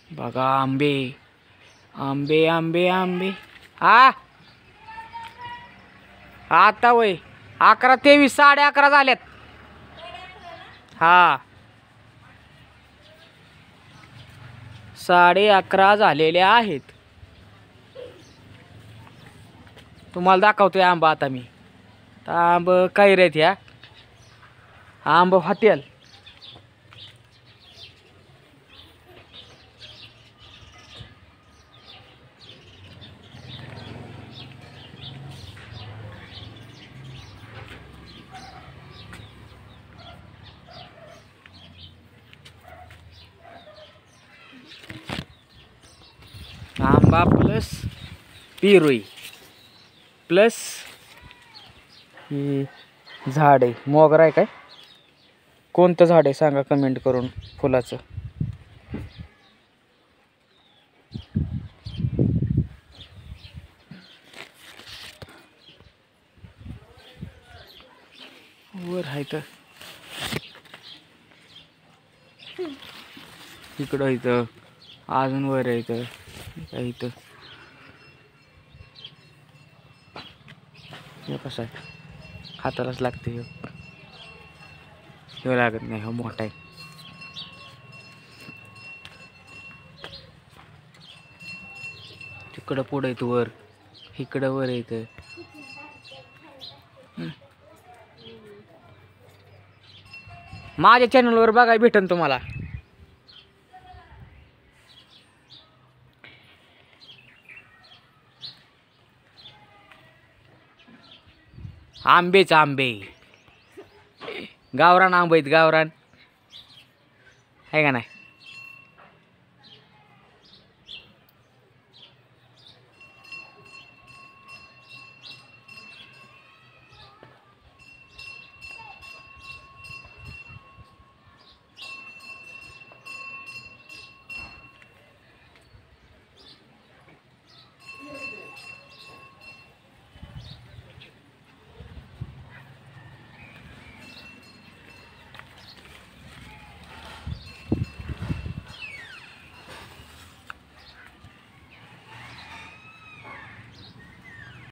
बघा आंबे आंबे आंबे आंबे. हा आता वय 11:23 11:30 झाल्यात. हा 11:30 झालेल्या आहेत. तुम्हाला दाखवतोय आंबा आता मी. आंब काय रे ह्या आंब हॉटेल. आंबा प्लस पिरुई प्लस ही झाड आहे. मोगरा आहे काय? कोणतं झाड आहे सांगा कमेंट करून फुलाचं. वर आहे तर इकडं इथं अजून वर आहे इथं इथं. हे कसं आहे हातालाच लागते. हे लागत नाही. हा मोठा आहे. तिकडं पुढं येतं वर. इकडं वर येतं. माझ्या चॅनलवर बघायला भेटन तुम्हाला. आंबेच आंबे. गावरान आंबे आहेत गावरान आहे का नाही.